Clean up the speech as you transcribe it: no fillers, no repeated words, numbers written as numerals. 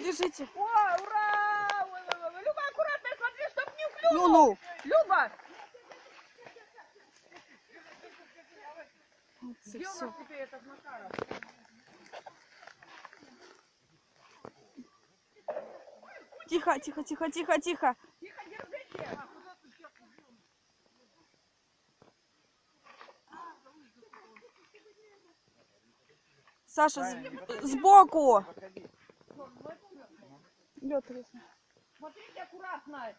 Держите. О, ура! Люба, аккуратно, смотри, чтоб не клюнул. Ну. Люба! Где у нас теперь этот Макаров? Тихо, тихо, тихо, тихо, тихо. Тихо, держите. Саша, сбоку. Лед резко. Смотрите аккуратно.